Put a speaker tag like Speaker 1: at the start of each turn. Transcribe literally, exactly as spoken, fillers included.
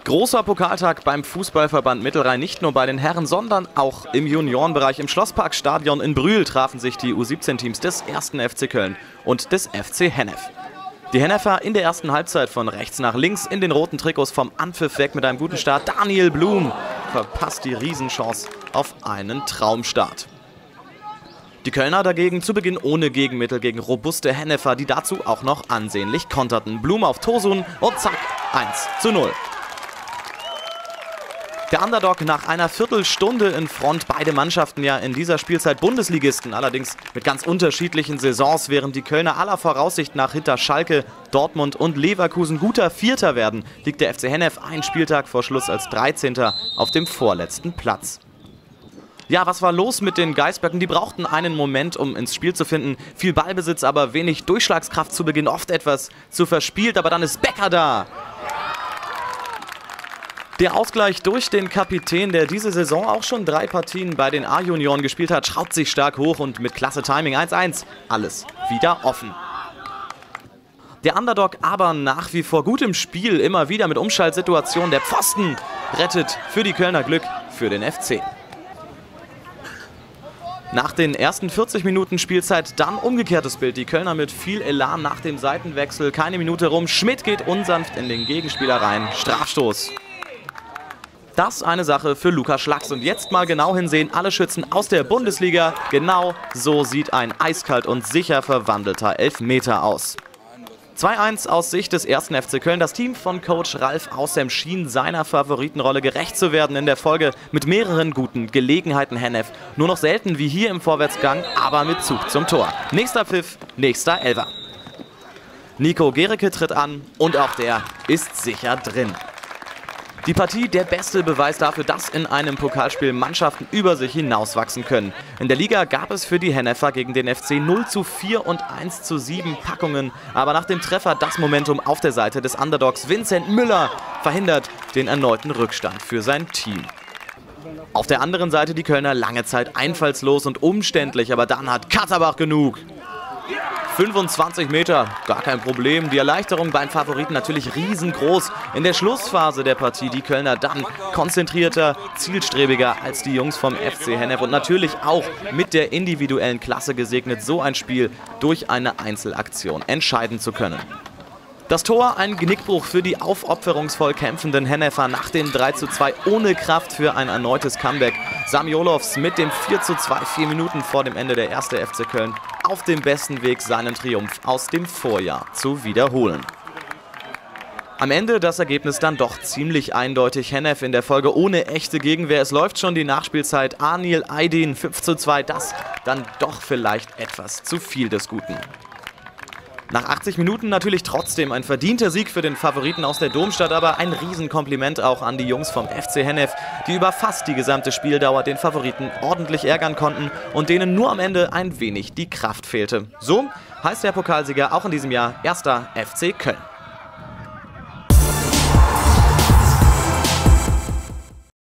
Speaker 1: Großer Pokaltag beim Fußballverband Mittelrhein, nicht nur bei den Herren, sondern auch im Juniorenbereich. Im Schlossparkstadion in Brühl trafen sich die U siebzehn Teams des ersten F C Köln und des F C Hennef. Die Hennefer in der ersten Halbzeit von rechts nach links in den roten Trikots vom Anpfiff weg mit einem guten Start. Daniel Blum verpasst die Riesenchance auf einen Traumstart. Die Kölner dagegen zu Beginn ohne Gegenmittel gegen robuste Hennefer, die dazu auch noch ansehnlich konterten. Blum auf Tosun und zack, eins zu null. Der Underdog nach einer Viertelstunde in Front, beide Mannschaften ja in dieser Spielzeit Bundesligisten, allerdings mit ganz unterschiedlichen Saisons, während die Kölner aller Voraussicht nach hinter Schalke, Dortmund und Leverkusen guter Vierter werden, liegt der F C Hennef einen Spieltag vor Schluss als dreizehnter auf dem vorletzten Platz. Ja, was war los mit den Geißböcken? Die brauchten einen Moment, um ins Spiel zu finden. Viel Ballbesitz, aber wenig Durchschlagskraft zu Beginn, oft etwas zu verspielt, aber dann ist Becker da. Der Ausgleich durch den Kapitän, der diese Saison auch schon drei Partien bei den A-Junioren gespielt hat, schraubt sich stark hoch und mit klasse Timing eins eins. Alles wieder offen. Der Underdog aber nach wie vor gut im Spiel, immer wieder mit Umschaltsituationen. Der Pfosten rettet für die Kölner Glück für den F C. Nach den ersten vierzig Minuten Spielzeit dann umgekehrtes Bild. Die Kölner mit viel Elan nach dem Seitenwechsel. Keine Minute rum. Schmidt geht unsanft in den Gegenspieler rein. Strafstoß. Das eine Sache für Lukas Schlacks. Und jetzt mal genau hinsehen, alle Schützen aus der Bundesliga. Genau so sieht ein eiskalt und sicher verwandelter Elfmeter aus. zwei eins aus Sicht des ersten F C Köln. Das Team von Coach Ralf Aussem schien seiner Favoritenrolle gerecht zu werden in der Folge mit mehreren guten Gelegenheiten. Hennef nur noch selten wie hier im Vorwärtsgang, aber mit Zug zum Tor. Nächster Pfiff, nächster Elfer. Nico Gericke tritt an und auch der ist sicher drin. Die Partie der beste Beweis dafür, dass in einem Pokalspiel Mannschaften über sich hinauswachsen können. In der Liga gab es für die Hennefer gegen den F C null zu vier und eins zu sieben Packungen. Aber nach dem Treffer das Momentum auf der Seite des Underdogs. Vincent Müller verhindert den erneuten Rückstand für sein Team. Auf der anderen Seite die Kölner lange Zeit einfallslos und umständlich, aber dann hat Katterbach genug. fünfundzwanzig Meter, gar kein Problem. Die Erleichterung beim Favoriten natürlich riesengroß. In der Schlussphase der Partie die Kölner dann konzentrierter, zielstrebiger als die Jungs vom F C Hennef. Und natürlich auch mit der individuellen Klasse gesegnet, so ein Spiel durch eine Einzelaktion entscheiden zu können. Das Tor ein Genickbruch für die aufopferungsvoll kämpfenden Hennefer nach dem drei zu zwei ohne Kraft für ein erneutes Comeback. Samjolovs mit dem vier zu zwei, vier Minuten vor dem Ende der erste F C Köln auf dem besten Weg, seinen Triumph aus dem Vorjahr zu wiederholen. Am Ende das Ergebnis dann doch ziemlich eindeutig. Hennef in der Folge ohne echte Gegenwehr. Es läuft schon die Nachspielzeit. Anil Aydin fünf zu zwei, das dann doch vielleicht etwas zu viel des Guten. Nach achtzig Minuten natürlich trotzdem ein verdienter Sieg für den Favoriten aus der Domstadt, aber ein Riesenkompliment auch an die Jungs vom F C Hennef, die über fast die gesamte Spieldauer den Favoriten ordentlich ärgern konnten und denen nur am Ende ein wenig die Kraft fehlte. So heißt der Pokalsieger auch in diesem Jahr erster F C Köln.